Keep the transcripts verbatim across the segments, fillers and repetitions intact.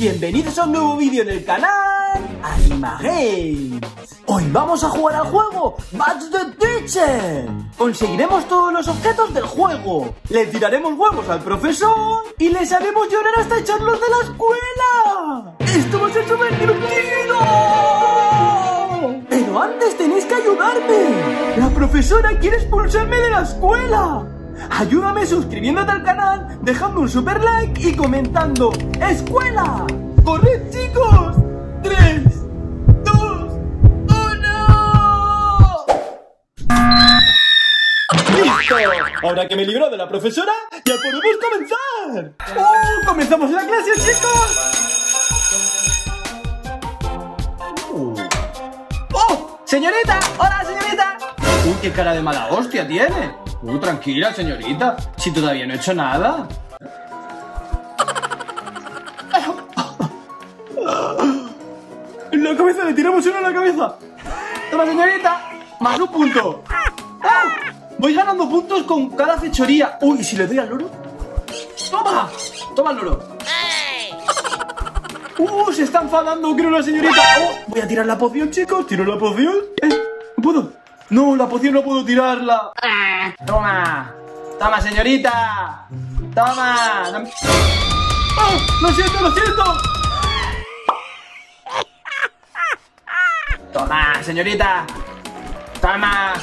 Bienvenidos a un nuevo vídeo en el canal Animagames. Hoy vamos a jugar al juego Batch the Teacher. Conseguiremos todos los objetos del juego, le tiraremos huevos al profesor y les haremos llorar hasta echarlos de la escuela. ¡Esto va a ser súper divertido! Pero antes tenéis que ayudarme. La profesora quiere expulsarme de la escuela. Ayúdame suscribiéndote al canal, dejando un super like y comentando ¡Escuela! ¡Corred, chicos! ¡tres, dos, uno! ¡Listo! Ahora que me libró de la profesora, ¡ya podemos comenzar! ¡Oh! ¡Comenzamos la clase, chicos! ¡Oh! ¡Oh! ¡Señorita! ¡Hola, señorita! ¡Uy, qué cara de mala hostia tiene! Uh, tranquila, señorita, si todavía no he hecho nada. En la cabeza, le tiramos uno en la cabeza. Toma, señorita, más un punto. ¡Oh! Voy ganando puntos con cada fechoría. Uy, ¿y si le doy al loro? ¡Toma! ¡Toma el loro! ¡Uh! Se está enfadando, creo, la señorita. ¡Oh! Voy a tirar la poción, chicos. ¿Tiro la poción? ¿Eh? ¿No puedo? No, la poción no puedo tirarla. Toma. Toma, señorita. Toma. ¡Oh! Lo siento, lo siento. Toma, señorita. Toma.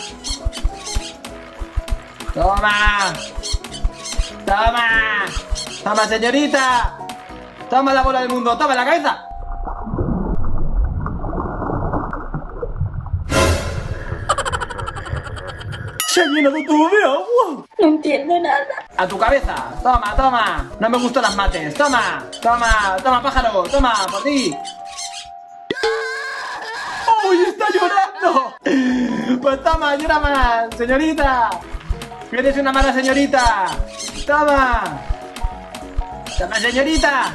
Toma. Toma. Toma, señorita. Toma la bola del mundo. Toma la cabeza. ¡Se ha llenado todo de agua! No entiendo nada. ¡A tu cabeza! ¡Toma, toma! No me gustan las mates. ¡Toma! ¡Toma! ¡Toma, pájaro! ¡Toma, por ti! ¡Uy, está llorando! Pues toma, llora más, señorita. Eres una mala señorita. ¡Toma! ¡Toma, señorita!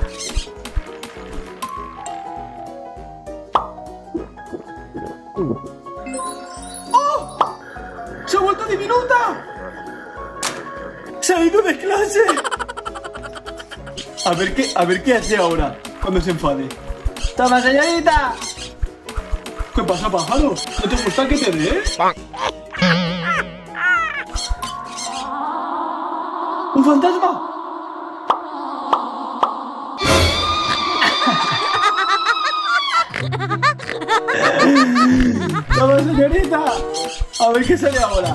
¡Se ha vuelto diminuta! ¡Se ha ido de clase! A ver qué, a ver qué hace ahora cuando se enfade. ¡Toma, señorita! ¿Qué pasa, pájaro? ¿No te gusta que te dé? ¡Un fantasma! ¡Toma, señorita! A ver qué sale ahora.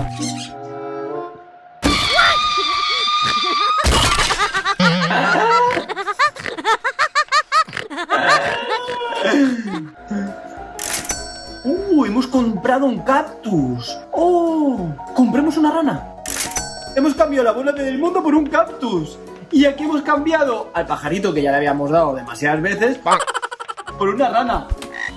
¡Uh! Hemos comprado un cactus. ¡Oh! ¡Compremos una rana! Hemos cambiado la bola del mundo por un cactus. Y aquí hemos cambiado al pajarito que ya le habíamos dado demasiadas veces por una rana.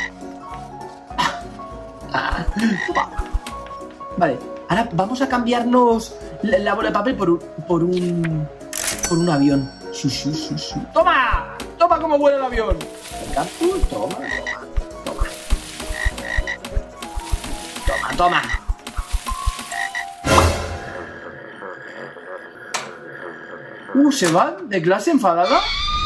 Vale, ahora vamos a cambiarnos la, la bola de papel por un, por un por un avión. Sí, sí, sí, sí. ¡Toma! ¡Toma cómo vuela el avión! El cactus, toma, toma. Toma, toma. Uh, ¿se van de clase enfadada?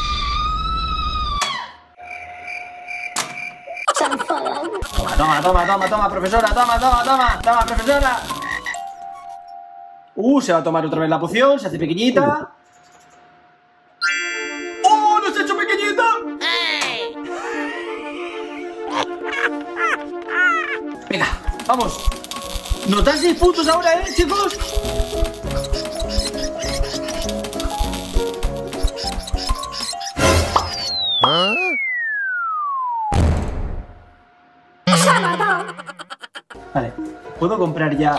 Toma, toma, toma, toma, toma, profesora, toma, toma, toma, toma, profesora. Uh, se va a tomar otra vez la poción, se hace pequeñita. ¡Oh, no se ha hecho pequeñita! Venga, vamos. Nos dan seis puntos ahora, ¿eh, chicos? ¿Ah? Vale, ¿puedo comprar ya?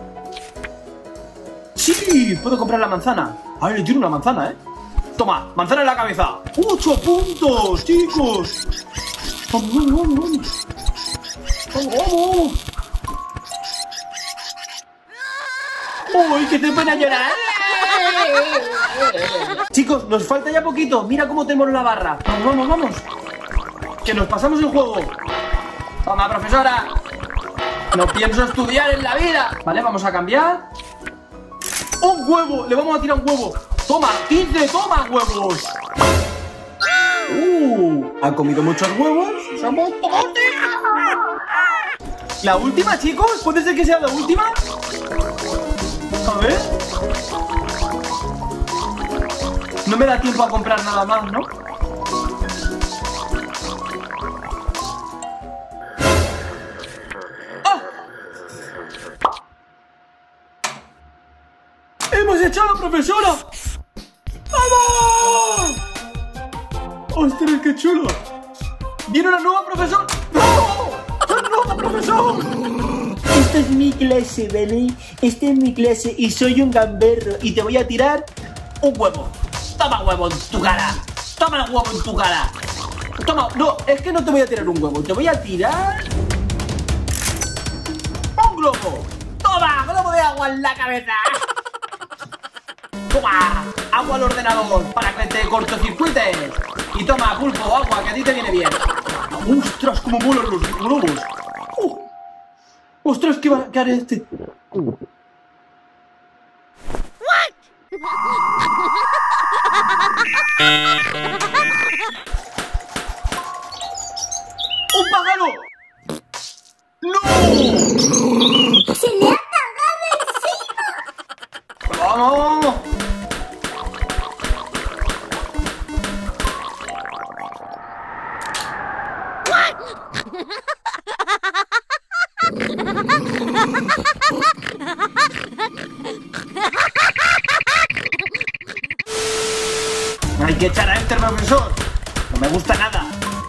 ¡Sí! Puedo comprar la manzana. Ahora le tiro una manzana, ¿eh? Toma, manzana en la cabeza. ¡Ocho puntos, chicos! ¡Vamos, vamos, vamos! ¡Vamos, vamos! ¡Uy, que te pone a llorar! Chicos, nos falta ya poquito. Mira cómo tenemos la barra. Vamos, vamos, vamos. Que nos pasamos el juego. Toma, profesora. No pienso estudiar en la vida. Vale, vamos a cambiar. ¡Un huevo! Le vamos a tirar un huevo. Toma, quince, toma huevos. Uh, Ha comido muchos huevos. ¡Somos todos! ¿La última, chicos? ¿Puede ser que sea la última? A ver. No me da tiempo a comprar nada más, ¿no? ¡Ah! ¡Hemos echado a la profesora! ¡Vamos! ¡Ostras, qué chulo! ¡Viene una nueva profesora! ¡No! ¡Una nueva profesora! Esta es mi clase, ¿vale? Esta es mi clase y soy un gamberro y te voy a tirar un huevo. Toma huevo en tu cara. Toma el huevo en tu cara. Toma, no, es que no te voy a tirar un huevo. Te voy a tirar un globo. Toma, globo de agua en la cabeza. Toma, agua al ordenador para que te cortocircuites. Y toma, pulpo, agua, que a ti te viene bien. ¡Ostras, cómo molan los globos! Uh. ¡Ostras, qué va a caer este! ¡Un pájaro! ¡No! ¡Se le ha cagado encima! ¡Vamos! Hay que echar a este profesor. No me gusta nada.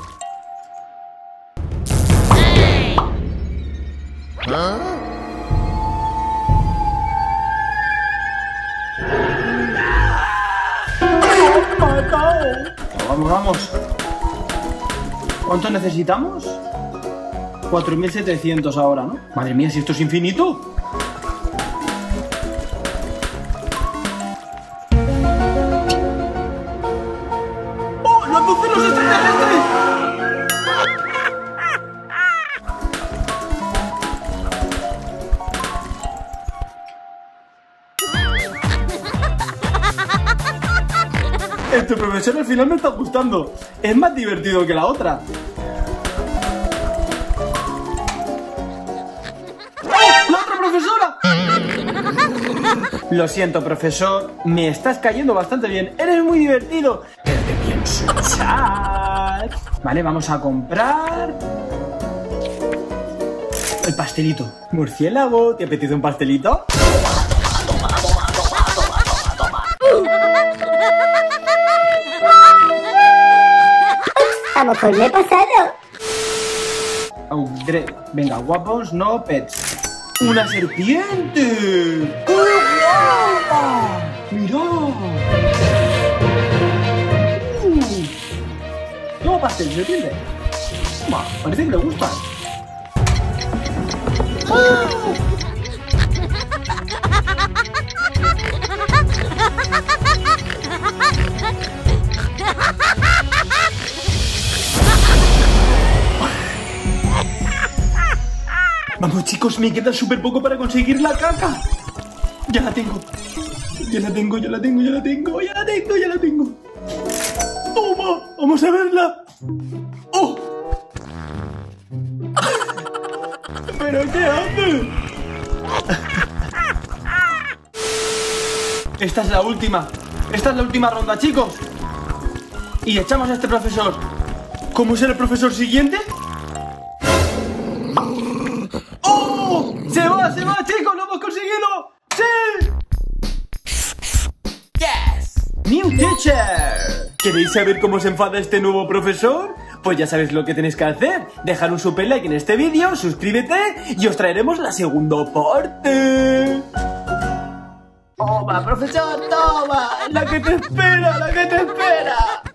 ¿Ah? Vamos, vamos. ¿Cuánto necesitamos? cuatro mil setecientos ahora, ¿no? Madre mía, si esto es infinito. ¡Oh! ¡Los buceros extraterrestres! Este profesor al final me está gustando. Es más divertido que la otra. ¡Profesora! Lo siento, profesor. Me estás cayendo bastante bien. Eres muy divertido. Pero te pienso echar. Vale, vamos a comprar el pastelito. Murciélago, ¿te apetece un pastelito? A lo mejor me he pasado. Oh, venga, guapos, no pets. ¡Una serpiente! ¡Qué guapa! ¡Mirá! Uh, ¡Toma pastel, serpiente! Toma, parece que le gusta. ¡Oh! Vamos, chicos, me queda súper poco para conseguir la caca. Ya la tengo. Ya la tengo, ya la tengo, ya la tengo, ya la tengo, ya la tengo. ¡Toma! ¡Vamos a verla! ¡Oh! ¿Pero qué hace? Esta es la última. Esta es la última ronda, chicos. Y echamos a este profesor. ¿Cómo será el profesor siguiente? ¡Oh! ¡Se va, se va, chicos! ¡Lo hemos conseguido! ¡Sí! ¡Yes! ¡New teacher! ¿Queréis saber cómo se enfada este nuevo profesor? Pues ya sabéis lo que tenéis que hacer. Dejar un super like en este vídeo, suscríbete y os traeremos la segunda parte. ¡Toma, profesor! ¡Toma! ¡La que te espera! ¡La que te espera!